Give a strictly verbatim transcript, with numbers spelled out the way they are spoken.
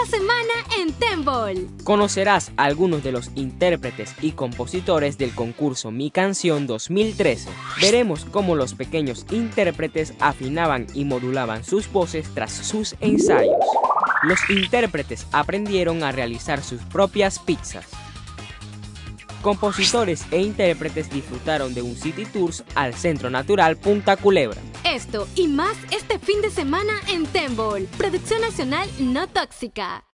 semana en Tembol. Conocerás a algunos de los intérpretes y compositores del concurso Mi Canción dos mil trece. Veremos cómo los pequeños intérpretes afinaban y modulaban sus voces tras sus ensayos. Los intérpretes aprendieron a realizar sus propias pizzas. Compositores e intérpretes disfrutaron de un City Tours al Centro Natural Punta Culebra. Esto y más este fin de semana en Tembol. Producción nacional no tóxica.